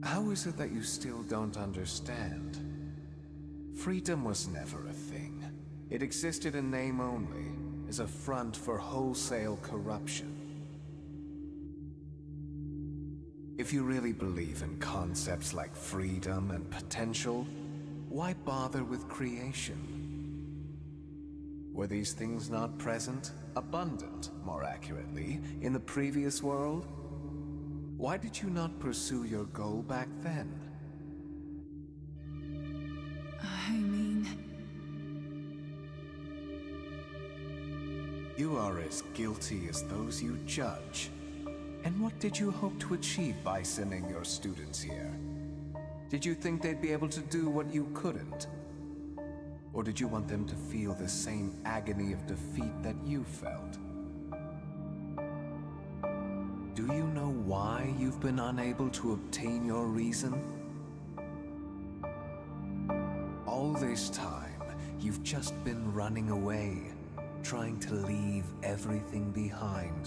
How is it that you still don't understand? Freedom was never a thing. It existed in name only, as a front for wholesale corruption. If you really believe in concepts like freedom and potential, why bother with creation? Were these things not present, abundant, more accurately, in the previous world? Why did you not pursue your goal back then? I mean... You are as guilty as those you judge. And what did you hope to achieve by sending your students here? Did you think they'd be able to do what you couldn't? Or did you want them to feel the same agony of defeat that you felt? Do you know why you've been unable to obtain your reason? All this time, you've just been running away, trying to leave everything behind.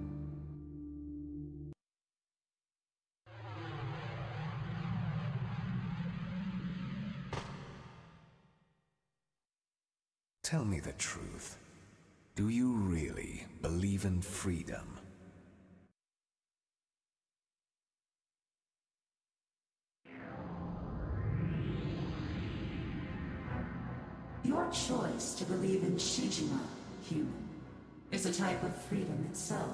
Tell me the truth. Do you really believe in freedom? Your choice to believe in Shijima, human, is a type of freedom itself.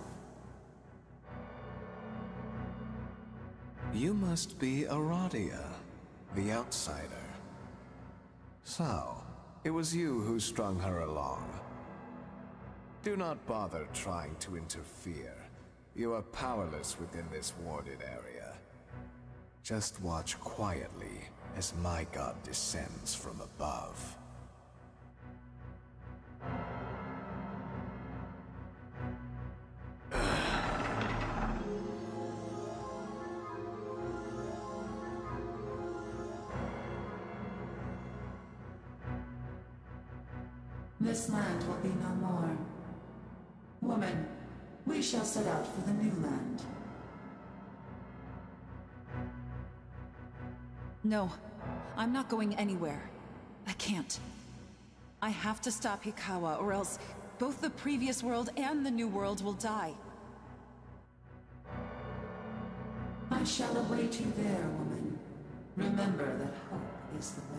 You must be Aradia, the outsider. So, it was you who strung her along. Do not bother trying to interfere. You are powerless within this warded area. Just watch quietly as my god descends from above. This land will be no more. Woman, we shall set out for the new land. No, I'm not going anywhere. I can't. I have to stop Hikawa, or else both the previous world and the new world will die. I shall await you there, woman. Remember that hope is the way.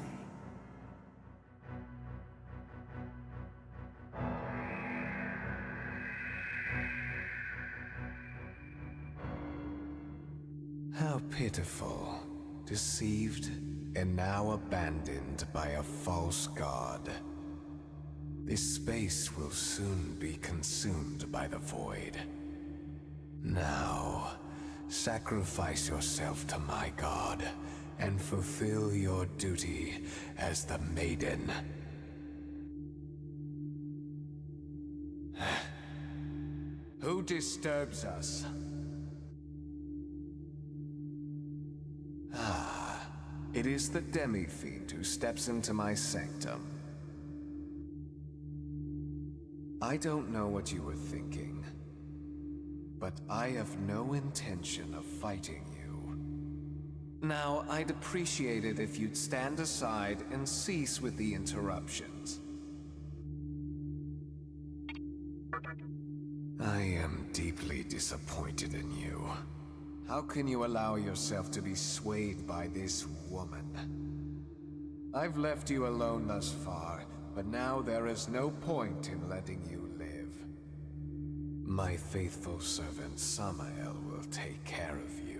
How pitiful. Deceived and now abandoned by a false god. This space will soon be consumed by the void. Now, sacrifice yourself to my god and fulfill your duty as the maiden. Who disturbs us? It is the demi-fiend who steps into my sanctum. I don't know what you were thinking, but I have no intention of fighting you. Now, I'd appreciate it if you'd stand aside and cease with the interruptions. I am deeply disappointed in you. How can you allow yourself to be swayed by this woman? I've left you alone thus far, but now there is no point in letting you live. My faithful servant Samael will take care of you.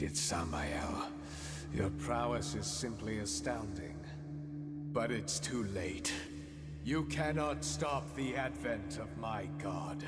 it, Samael. Your prowess is simply astounding. But it's too late. You cannot stop the advent of my god.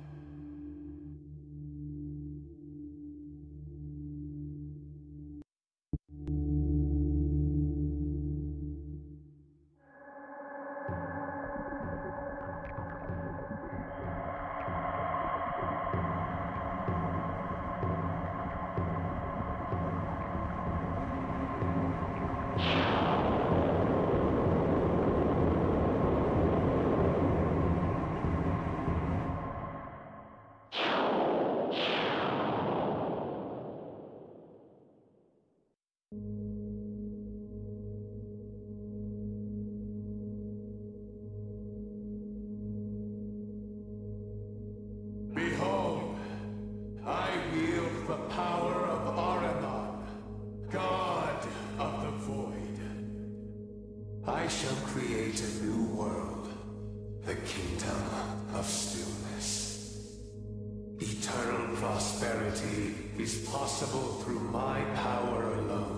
Behold, I wield the power of Aranon, God of the Void. I shall create a new world, the Kingdom of Stillness. Eternal prosperity is possible through my power alone.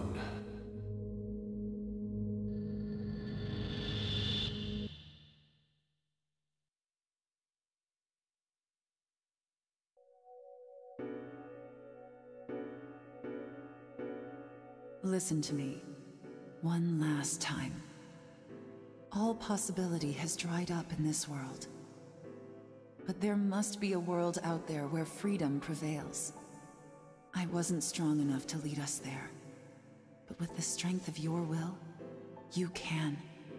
Listen to me, one last time. All possibility has dried up in this world. But there must be a world out there where freedom prevails. I wasn't strong enough to lead us there. But with the strength of your will, you can.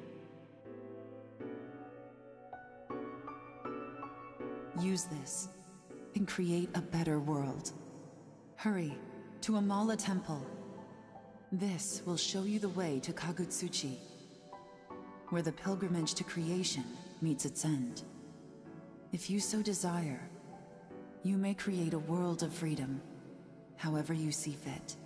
Use this, and create a better world. Hurry, to Amala Temple. This will show you the way to Kagutsuchi, where the pilgrimage to creation meets its end. If you so desire, you may create a world of freedom, however you see fit.